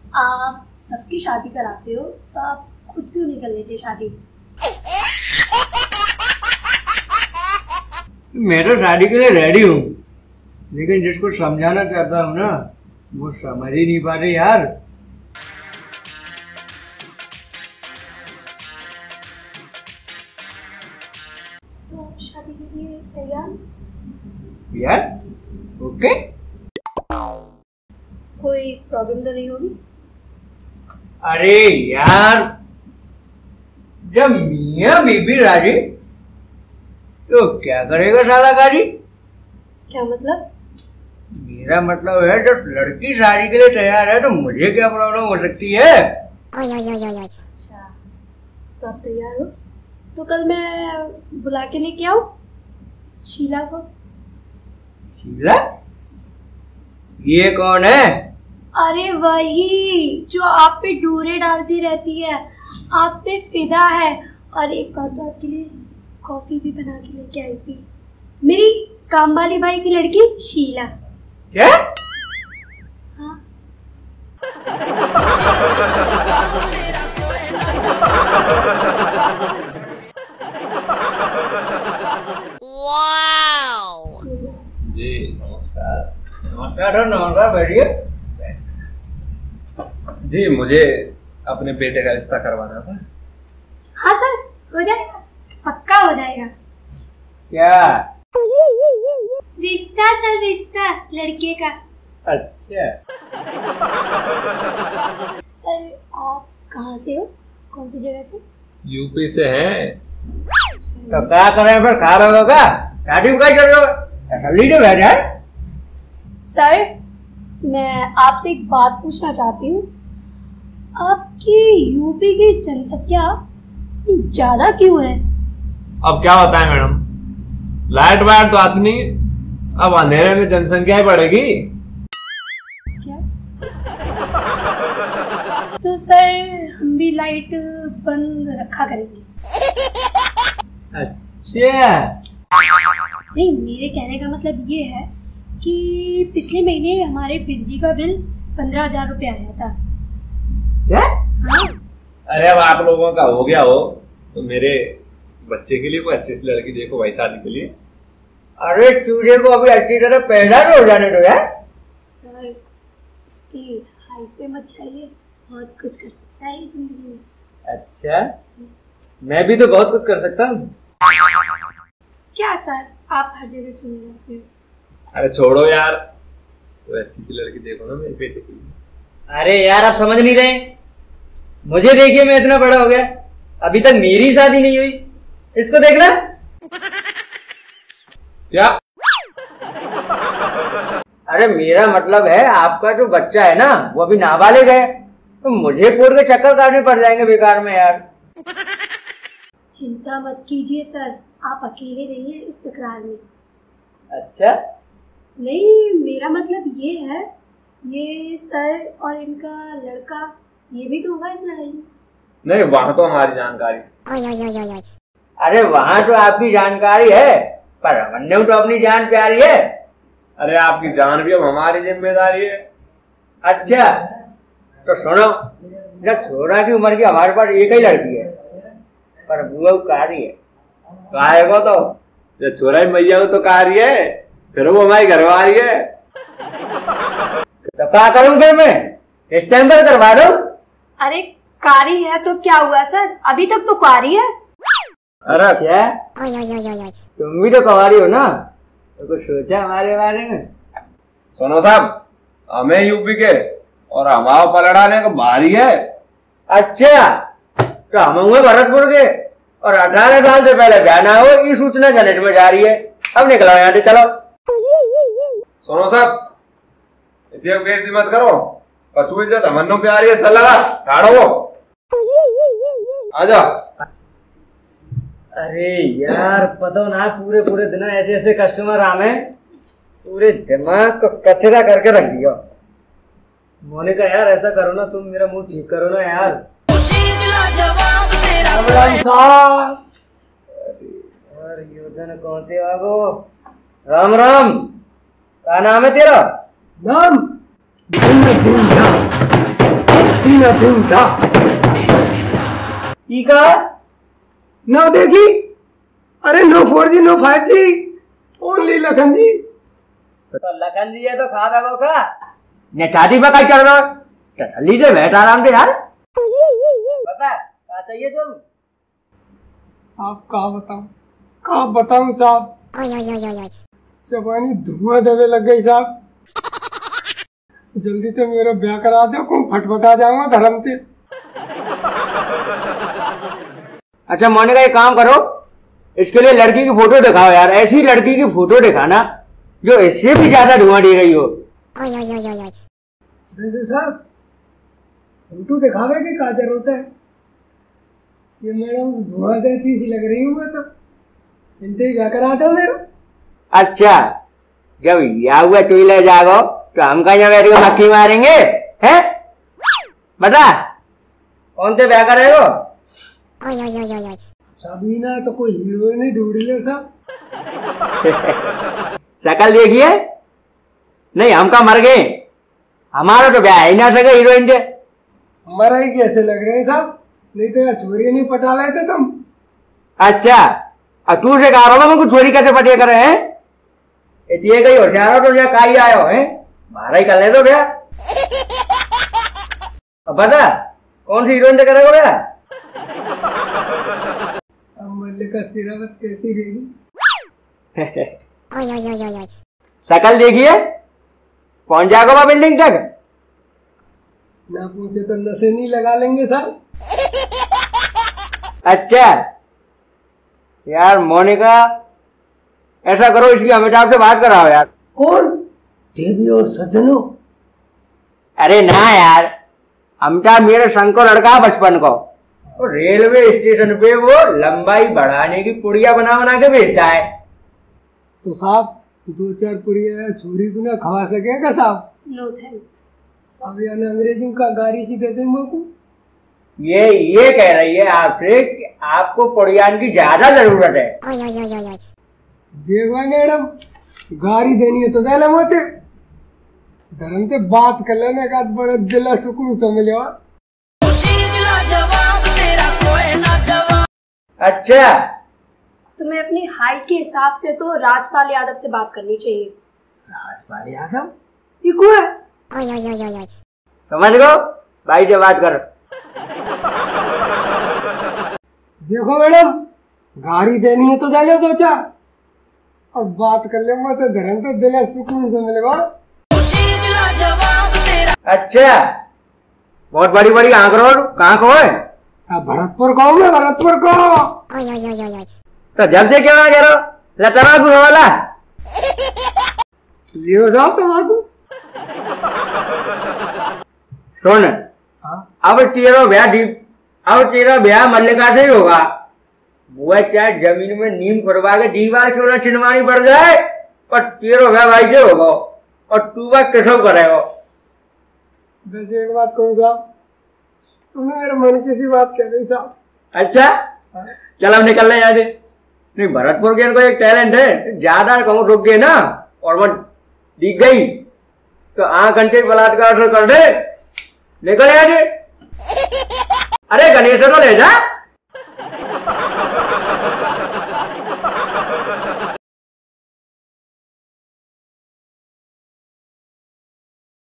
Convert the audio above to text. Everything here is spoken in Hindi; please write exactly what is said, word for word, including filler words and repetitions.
आप सबकी शादी कराते हो तो आप खुद क्यों नहीं कर लेते शादी? मैं तो शादी के लिए रेडी हूँ, लेकिन जिसको समझाना चाहता हूँ ना वो समझ ही नहीं पाते यार। तो शादी के लिए तैयार? यार ओके, कोई प्रॉब्लम तो नहीं होगी? अरे यार जब मियाँ बीबी राजी तो क्या करेगा साला गाजी? क्या मतलब? मेरा मतलब है जब लड़की शादी के लिए तैयार है तो मुझे क्या प्रॉब्लम हो सकती है? अच्छा तो आप तैयार हो तो कल मैं बुला के लेके आऊं शीला को? शीला? ये कौन है? अरे वही जो आप पे डोरे डालती रहती है, आप पे फिदा है। और एक बार तो आपके लिए कॉफी भी बना के लेके आई थी, मेरी काम वाली बाई की लड़की शीला। क्या? हाँ। जी नमस्कार। नमस्कार नमस्कार, बैठिए। जी मुझे अपने बेटे का रिश्ता करवाना था। हाँ सर, हो जाएगा, पक्का हो जाएगा। क्या रिश्ता सर, रिश्ता लड़के का। अच्छा सर आप कहाँ से हो, कौन सी जगह से? यूपी से हैं। तो क्या करें फिर, खा रहे होगा शादी में चल रहे लीडर बैठ जाए। सर मैं आपसे एक बात पूछना चाहती हूँ, आपकी यूपी की जनसंख्या ज्यादा क्यों है? अब क्या बताएं मैडम, लाइट वाइट तो आती नहीं, अब अंधेरे में जनसंख्या ही बढ़ेगी। क्या? तो सर हम भी लाइट बंद रखा करेंगे। अच्छा नहीं, मेरे कहने का मतलब ये है कि पिछले महीने हमारे बिजली का बिल पंद्रह हजार रुपये आया था। क्या? हाँ? अरे अब आप लोगों का हो गया हो तो मेरे बच्चे के लिए कोई अच्छी सी लड़की देखो भाई शादी के लिए। अरे तुझे को अभी अच्छी तरह पैदा हो जाने दो यार। सर इसकी हाइट पे मत चाहिए, बहुत कुछ कर सकता है जिंदगी में। अच्छा मैं भी तो बहुत कुछ कर सकता हूँ। क्या सर आप हर जगह सुन जाते हो? अरे छोड़ो यार, कोई अच्छी सी लड़की देखो ना मेरे बेटे के लिए। अरे यार आप समझ नहीं रहे, मुझे देखिए मैं इतना बड़ा हो गया, अभी तक मेरी शादी नहीं हुई, इसको देखना। क्या? अरे मेरा मतलब है आपका जो बच्चा है ना वो अभी नाबालिग है, तो मुझे पूरे के चक्कर काटने पड़ जाएंगे बेकार में यार। चिंता मत कीजिए सर, आप अकेले नहीं हैं इस तकरार में। अच्छा नहीं, मेरा मतलब ये है, ये सर और इनका लड़का ये भी तो होगा इस लड़ाई में। नहीं वहां तो हमारी जानकारी। अरे वहाँ तो आपकी जानकारी है, पर हमने तो अपनी जान प्यारी है। अरे आपकी जान भी अब हमारी जिम्मेदारी है। अच्छा तो सुनो, जब छोरा की उम्र की हमारे पास एक ही लड़की है, पर वो कारी है। काहे को तो जब छोरा ही मैया तो कारी है, फिर वो हमारी घरवाली है। तो क्या करूं फिर मैं, इस टाइम पर करवा दो। अरे कारी है तो क्या हुआ सर, अभी तक तो कारी है। अरे अच्छा तुम भी तो कुंवारी हो ना, तो कुछ सोचा हमारे बारे में? सुनो साहब, हमें यूपी के और हमारा पलड़ाने को भारी है। अच्छा तो हम हुए भरतपुर के, और अठारह साल से पहले जाना हो ये सूचना जनरेट में जा रही है। अब निकलो यहाँ से, चलो। सुनो साहब, इतनी बेइज्जती मत करो, कछुए जब हमन्नों पे आ रही है, चल लगा ठाड़ो आजा। अरे यार पता ना, पूरे पूरे दिन ऐसे ऐसे कस्टमर आवे, पूरे दिमाग को कचरा करके रख दिया। मोनिका यार ऐसा करो ना, तुम मेरा मुंह ठीक करो ना यार। यार योजन कौन थे बाबू? राम राम, क्या नाम है तेरा? नाम तीन दिन था का ना देखी। अरे no four G no five G only Lakhan ji. तो लखन जी है तो खा गो का ने शादी पर कहीं कर रहे हो तो थली से बैठ आराम से यार। पता क्या चाहिए तुम? साहब कहा बताऊं कहा बताऊं साहब, जबानी धुआं देवे लग गई साहब। जल्दी से मेरा ब्याह करा दो, कौन फटफटा जाऊंगा धर्म से। अच्छा मोनिका एक काम करो, इसके लिए लड़की की फोटो दिखाओ यार, ऐसी लड़की की फोटो दिखाना जो इससे भी ज्यादा धुआं दे रही हो। वैसे साहब फोटो दिखावे की क्या जरूरत है, ये मैडम धुआं देती सी लग रही हूँ मैं तो, इनसे क्या करा दो मेरा। अच्छा जब या हुआ तू ले जागो तो हम कहीं बैठ के मक्खी मारेंगे हैं? बता कौन से ब्याह करेगो? सबीना तो कोई हीरो नहीं ढूंढ ले साहब। शक्ल देखिए, नहीं हम का मर गए, हमारा तो ब्याह ही ना सके हीरोइन से। मरा ही कैसे लग रहे हैं साहब, नहीं तो छोरी नहीं पटा लेते तुम। अच्छा अब तू से कहा होगा मैं छोरी कैसे पटिया करे हैं? इतने कहीं होशियार तो यहाँ काई आयो है, मारा ही कर ले तो भैया। अब बता कौन सी हीरोइन से करेगा भैया? मल्लिका सिरावत कैसी रहेगी? शकल देखिए, पहुंच जाएगा बिल्डिंग तक? ना पूछे तो नशे नहीं लगा लेंगे साहब। अच्छा यार मोनिका ऐसा करो, इसकी अमिताभ से बात कराओ यार। कौन? देवी और सज्जनों? अरे ना यार, अमिताभ मेरे संग को लड़का बचपन को, और रेलवे स्टेशन पे वो लंबाई बढ़ाने की पुड़िया बना बना के बेचता है। तो साहब दो चार पुड़िया छोरी को ना खवा सकेगा साहब? नो थैंक्स साहब यानी अंग्रेजी का गाड़ी सी दे देंगे को। ये ये कह रही है आपसे कि आपको पुड़ियान की ज्यादा जरूरत है। देखो मैडम गाड़ी देनी है तो देना मत, धर्म से बात कर लेने का बड़ा दिल सुकून से मिलेगा। अच्छा तुम्हें अपनी हाइट के हिसाब से तो राजपाल यादव से बात करनी चाहिए। राजपाल यादव ये कौन है? समझ गो भाई से बात कर। देखो मैडम गाड़ी देनी है तो जाने दो चार, और बात कर ले मत, धर्म तो दिल सुकून से मिलेगा। अच्छा बहुत बड़ी बड़ी आंख रोड कहाँ को है? सब भरतपुर गाँव में, भरतपुर गाँव। तो जब से क्यों ना कह रहा तम्बाकू वाला लियो साहब तम्बाकू। सुन अब तेरा ब्याह अब तेरा ब्याह मल्लिका से ही होगा। वो चाहे जमीन में नीम करवा के दीवार क्यों ना छिनवानी पड़ जाए, पर तेरा ब्याह भाई से होगा, और तू बात कैसे करेगा? वैसे एक बात कहूँ साहब, तुमने मेरे मन की सी बात कह रही साहब। अच्छा चल अब निकल रहे यहाँ से। नहीं भरतपुर के इनको एक टैलेंट है, ज्यादा कहूँ रुक गए ना और वो दिख गई तो आंख घंटे बलात्कार कर दे। निकल यहाँ से। अरे गणेश तो ले जा।